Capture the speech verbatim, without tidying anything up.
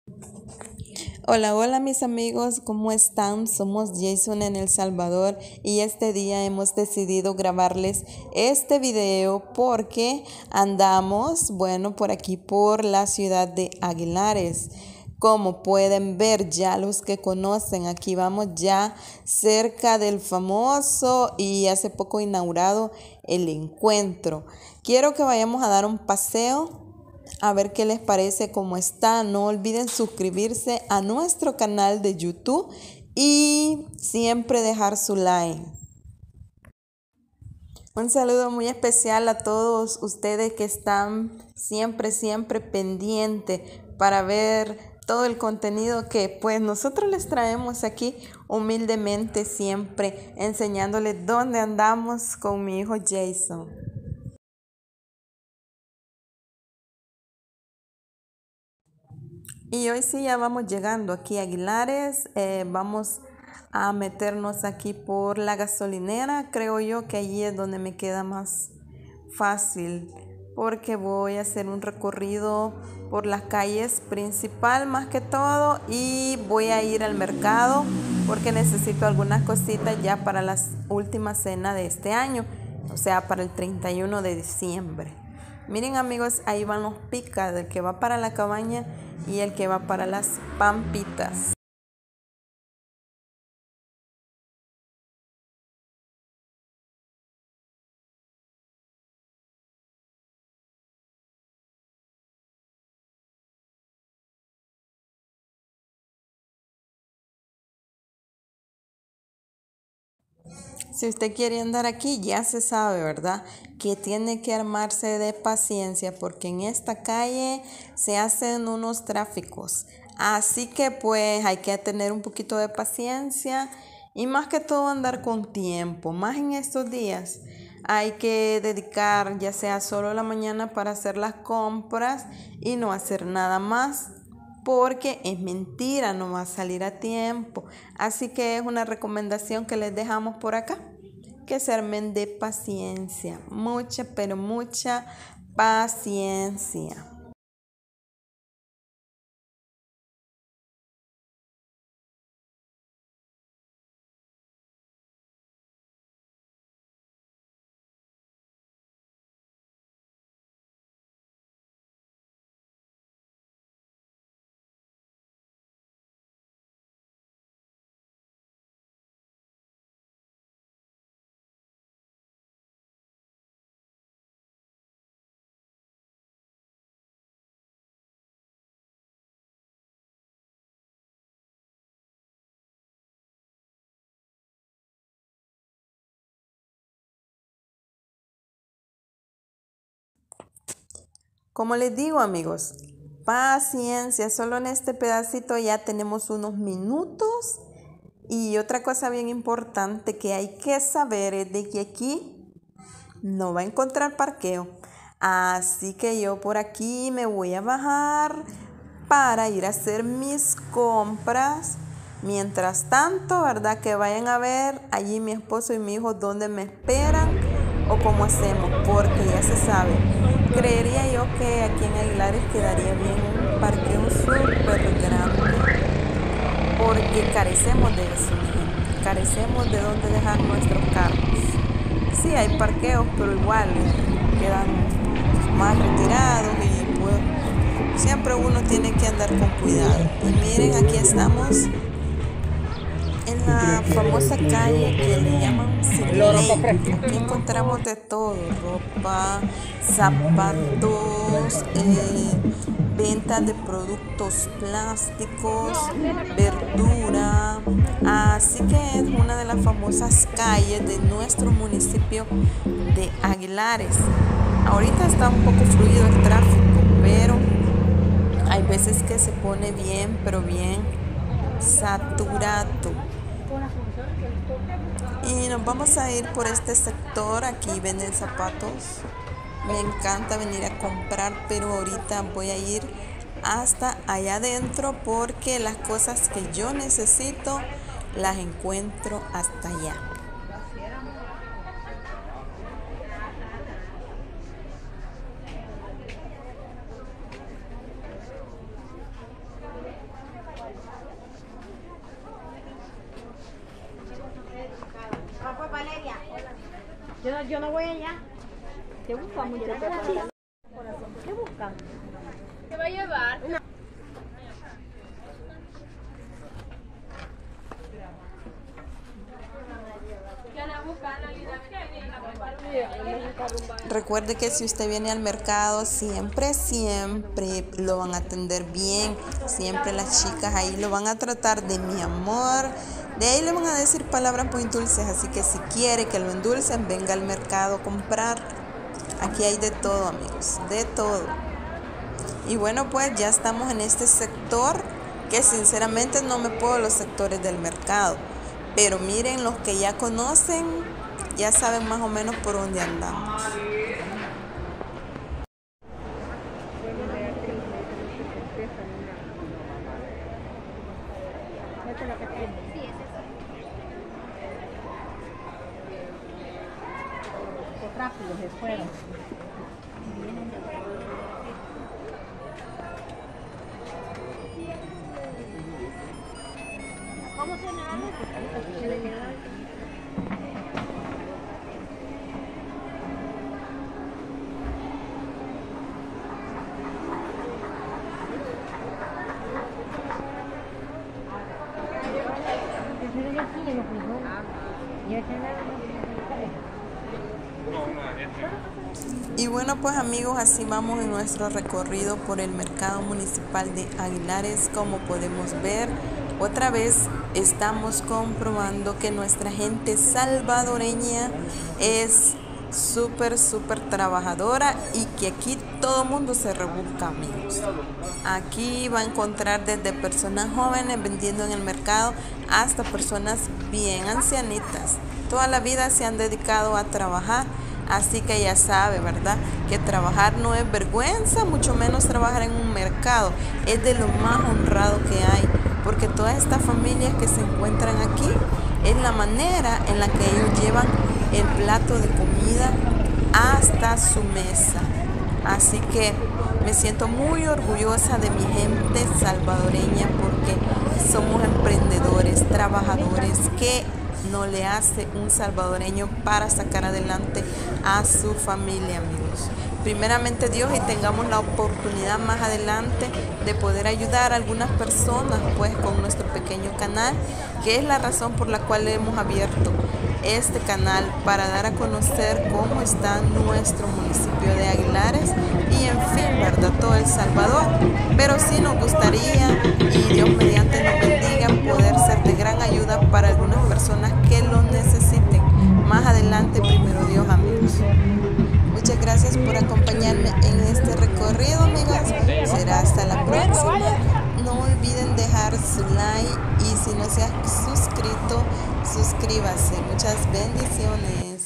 Hola, hola mis amigos, ¿cómo están? Somos Jason en El Salvador y este día hemos decidido grabarles este video porque andamos, bueno, por aquí por la ciudad de Aguilares. Como pueden ver ya los que conocen, aquí vamos ya cerca del famoso y hace poco inaugurado El Encuentro. Quiero que vayamos a dar un paseo a ver qué les parece, cómo está. No olviden suscribirse a nuestro canal de YouTube y siempre dejar su like. Un saludo muy especial a todos ustedes que están siempre, siempre pendientes para ver todo el contenido que pues nosotros les traemos aquí humildemente, siempre enseñándoles dónde andamos con mi hijo Jason. Y hoy sí ya vamos llegando aquí a Aguilares, eh, vamos a meternos aquí por la gasolinera. Creo yo que allí es donde me queda más fácil porque voy a hacer un recorrido por las calles principal más que todo y voy a ir al mercado porque necesito algunas cositas ya para la última cena de este año, o sea, para el treinta y uno de diciembre. Miren amigos, ahí van los picas, el que va para la cabaña y el que va para las pampitas. Si usted quiere andar aquí, ya se sabe, ¿verdad? Que tiene que armarse de paciencia porque en esta calle se hacen unos tráficos. Así que pues hay que tener un poquito de paciencia y más que todo andar con tiempo, más en estos días. Hay que dedicar ya sea solo la mañana para hacer las compras y no hacer nada más porque es mentira, no va a salir a tiempo. Así que es una recomendación que les dejamos por acá, que se armen de paciencia, mucha, pero mucha paciencia. Como les digo amigos, paciencia, solo en este pedacito ya tenemos unos minutos. Y otra cosa bien importante que hay que saber es de que aquí no va a encontrar parqueo. Así que yo por aquí me voy a bajar para ir a hacer mis compras. Mientras tanto, ¿verdad? Que vayan a ver allí mi esposo y mi hijo dónde me esperan o cómo hacemos, porque ya se sabe. Creería yo que aquí en Aguilares quedaría bien un parqueo súper grande, porque carecemos de eso, carecemos de dónde dejar nuestros carros. Sí, hay parqueos, pero igual quedan más retirados y pues siempre uno tiene que andar con cuidado. Y miren, aquí estamos en la famosa calle que le llaman Cirley. Aquí encontramos de todo, ropa, zapatos, eh, ventas de productos plásticos, verdura. Así que es una de las famosas calles de nuestro municipio de Aguilares. Ahorita está un poco fluido el tráfico, pero hay veces que se pone bien, pero bien saturado. Y nos vamos a ir por este sector. Aquí venden zapatos. Me encanta venir a comprar, pero ahorita voy a ir hasta allá adentro porque las cosas que yo necesito las encuentro hasta allá. Yo no, yo no voy allá. ¿Qué busca, muchacha? ¿Qué busca? ¿Qué va a llevar? Una. Recuerde que si usted viene al mercado, siempre, siempre lo van a atender bien. Siempre las chicas ahí lo van a tratar de mi amor. De ahí le van a decir palabras muy dulces. Así que si quiere que lo endulcen, venga al mercado a comprar. Aquí hay de todo, amigos, de todo. Y bueno, pues ya estamos en este sector que sinceramente no me puedo los sectores del mercado. Pero miren, los que ya conocen, ya saben más o menos por dónde andamos. Rápido se fueron. ¿Cómo se llama? Y bueno, pues amigos, así vamos en nuestro recorrido por el mercado municipal de Aguilares. Como podemos ver, otra vez estamos comprobando que nuestra gente salvadoreña es súper, súper trabajadora y que aquí todo el mundo se rebusca, amigos. Aquí va a encontrar desde personas jóvenes vendiendo en el mercado hasta personas bien ancianitas. Toda la vida se han dedicado a trabajar. Así que ya sabe, ¿verdad? Que trabajar no es vergüenza, mucho menos trabajar en un mercado. Es de lo más honrado que hay, porque todas estas familias que se encuentran aquí es la manera en la que ellos llevan el plato de comida hasta su mesa. Así que me siento muy orgullosa de mi gente salvadoreña porque somos emprendedores, trabajadores que no le hace un salvadoreño para sacar adelante a su familia, amigos. Primeramente Dios, y tengamos la oportunidad más adelante de poder ayudar a algunas personas pues con nuestro pequeño canal, que es la razón por la cual hemos abierto este canal, para dar a conocer cómo está nuestro municipio de Aguilares y en fin, ¿verdad? Todo El Salvador. Pero sí nos gustaría, y Dios mediante nos bendiga, poder ser de gran ayuda para algunas personas que lo necesiten. Más adelante, primero Dios, amigos. Muchas gracias por acompañarme en este recorrido, amigas. Será hasta la próxima. No olviden dejar su like y si no se ha suscrito, suscríbase. Muchas bendiciones.